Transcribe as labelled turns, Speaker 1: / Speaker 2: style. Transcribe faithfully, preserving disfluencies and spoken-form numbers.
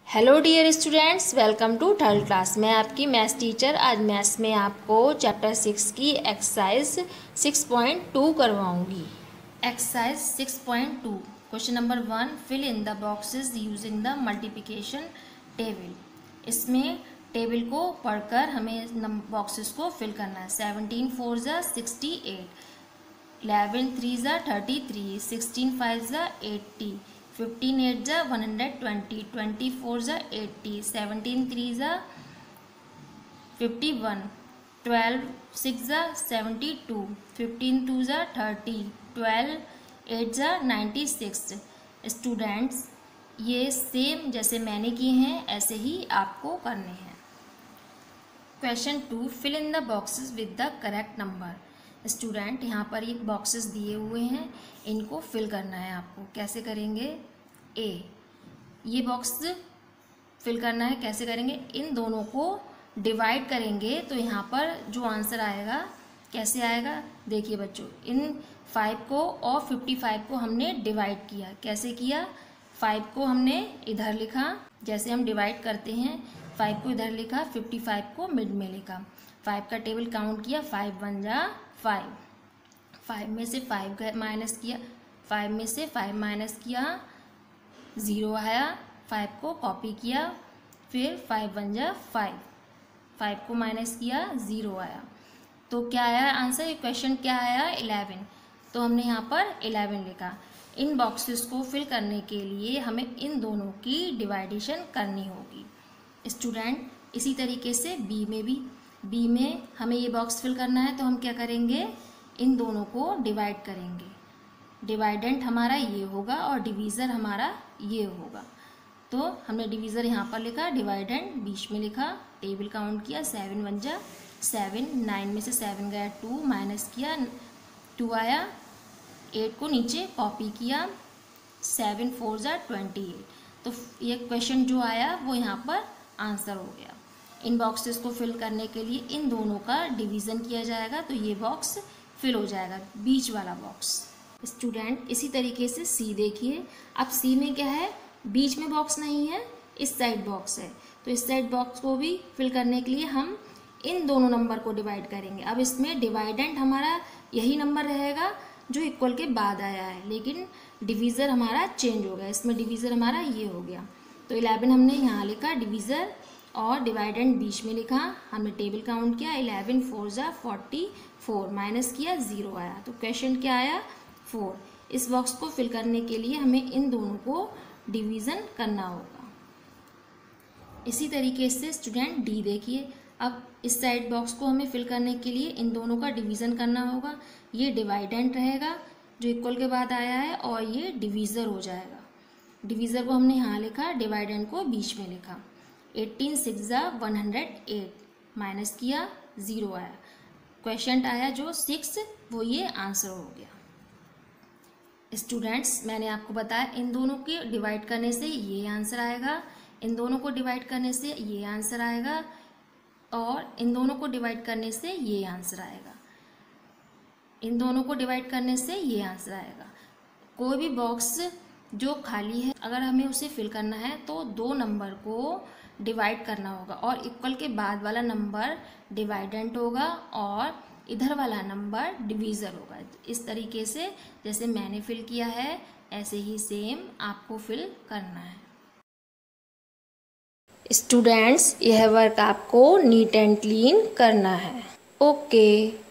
Speaker 1: Hello dear students, welcome to third class. मैं आपकी maths teacher. आज मैथ्स में आपको चैप्टर सिक्स की एक्सरसाइज सिक्स पॉइंट टू करवाऊंगी। Exercise six point two, question number one, fill in the boxes using the multiplication table. इसमें table को पढ़कर हमें बॉक्सेस को फिल करना है। सेवनटीन फोर ज़ा सिक्सटी एट, इलेवन थ्री ज़ा थर्टी थ्री, सिक्सटीन फाइव ज़ा एट्टी, फिफ्टीन एट ज़ा one hundred twenty, twenty four ज़ा एट्टी, सेवनटीन थ्री ज़ा फिफ्टी वन, ट्वेल्व सिक्स ज़ा सेवेंटी टू, फिफ्टीन टू ज़ा थर्टी, ट्वेल्व एट ज़ा ninety six. Students, ये same जैसे मैंने किए हैं ऐसे ही आपको करने हैं। Question two, fill in the boxes with the correct number. Student, यहाँ पर ये बॉक्सेस दिए हुए हैं, इनको फिल करना है आपको। कैसे करेंगे? ए, ये बॉक्स फिल करना है। कैसे करेंगे? इन दोनों को डिवाइड करेंगे तो यहाँ पर जो आंसर आएगा कैसे आएगा? देखिए बच्चों, इन फाइव को और फिफ्टी फाइव को हमने डिवाइड किया। कैसे किया? फाइव को हमने इधर लिखा, जैसे हम डिवाइड करते हैं, फाइव को इधर लिखा, फिफ्टी फाइव को मिड में लिखा। फाइव का टेबल काउंट किया, फाइव वन जा फाइव, फाइव में से फाइव माइनस किया, फाइव में से फाइव माइनस किया, ज़ीरो आया। फाइव को कॉपी किया, फिर फाइव वन जा फाइव, फाइव को माइनस किया, ज़ीरो आया। तो क्या आया आंसर? ये क्वेश्चन क्या आया? इलेवन। तो हमने यहाँ पर इलेवन लिखा। इन बॉक्सेस को फिल करने के लिए हमें इन दोनों की डिवाइडेशन करनी होगी। स्टूडेंट, इसी तरीके से बी में भी, बी में हमें ये बॉक्स फिल करना है तो हम क्या करेंगे? इन दोनों को डिवाइड करेंगे। डिवाइडेंट हमारा ये होगा और डिवीज़र हमारा ये होगा। तो हमने डिवीज़र यहाँ पर लिखा, डिवाइडेंट बीच में लिखा, टेबल काउंट किया, सेवन वन जा सेवन, नाइन में से सेवन गया टू, माइनस किया, टू आया, एट को नीचे कॉपी किया, सेवन फोर जा ट्वेंटी एट। तो ये क्वेश्चन जो आया वो यहाँ पर आंसर हो गया। इन बॉक्सेस को फिल करने के लिए इन दोनों का डिवीज़न किया जाएगा तो ये बॉक्स फिल हो जाएगा, बीच वाला बॉक्स। स्टूडेंट, इसी तरीके से सी देखिए। अब सी में क्या है? बीच में बॉक्स नहीं है, इस साइड बॉक्स है। तो इस साइड बॉक्स को भी फिल करने के लिए हम इन दोनों नंबर को डिवाइड करेंगे। अब इसमें डिवाइडेंट हमारा यही नंबर रहेगा जो इक्वल के बाद आया है, लेकिन डिवीज़र हमारा चेंज हो गया। इसमें डिवीज़र हमारा ये हो गया। तो इलेवन हमने यहाँ लिखा डिवीज़र और डिवाइडेंट बीच में लिखा। हमने टेबल काउंट किया, इलेवन फोर ज़ा फोर्टी फोर, माइनस किया, ज़ीरो आया। तो क्वेश्चन क्या आया? फोर। इस बॉक्स को फिल करने के लिए हमें इन दोनों को डिवीज़न करना होगा। इसी तरीके से स्टूडेंट डी देखिए। अब इस साइड बॉक्स को हमें फिल करने के लिए इन दोनों का डिवीज़न करना होगा। ये डिवाइडेंट रहेगा जो इक्वल के बाद आया है और ये डिवीज़र हो जाएगा। डिवीज़र को हमने यहाँ लिखा, डिवाइडेंट को बीच में लिखा। एटीन सिक्स ज़ा वन हंड्रेड एट, माइनस किया, ज़ीरो आया। क्वेश्चन आया जो सिक्स, वो ये आंसर हो गया। स्टूडेंट्स, मैंने आपको बताया इन दोनों के डिवाइड करने से ये आंसर आएगा, इन दोनों को डिवाइड करने से ये आंसर आएगा और इन दोनों को डिवाइड करने से ये आंसर आएगा। इन दोनों को डिवाइड करने से ये आंसर आएगा। कोई भी बॉक्स जो खाली है, अगर हमें उसे फिल करना है तो दो नंबर को डिवाइड करना होगा और इक्वल के बाद वाला नंबर डिवाइडेंट होगा और इधर वाला नंबर डिवीज़र होगा। इस तरीके से जैसे मैंने फिल किया है ऐसे ही सेम आपको फिल करना है। स्टूडेंट्स, यह वर्क आपको नीट एंड क्लीन करना है। ओके।